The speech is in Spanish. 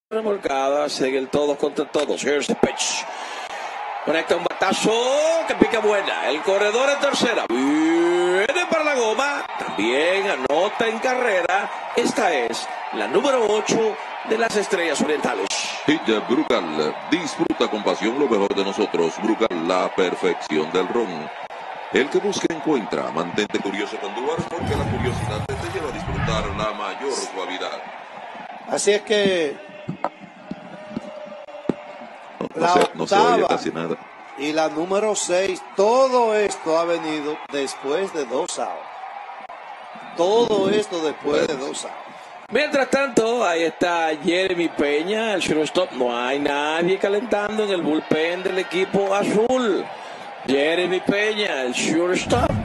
remolcadas en el todos contra todos. Here's the pitch. Conecta un batazo que pica buena. El corredor en tercera. Viene para la goma. También anota en carrera. Esta es la número 8 de las Estrellas Orientales. Hit Brugal. Disfruta con pasión lo mejor de nosotros. Brugal, la perfección del ron. El que busca encuentra. Mantente curioso con Duarte porque la curiosidad te lleva a disfrutar la mayor suavidad. Así es que No se oye casi nada. Y la número 6, todo esto ha venido después de 2 outs. Todo esto después de 2 outs. Mientras tanto, ahí está Jeremy Peña, el shortstop. No hay nadie calentando en el bullpen del equipo azul. Jeremy Peña, el shortstop.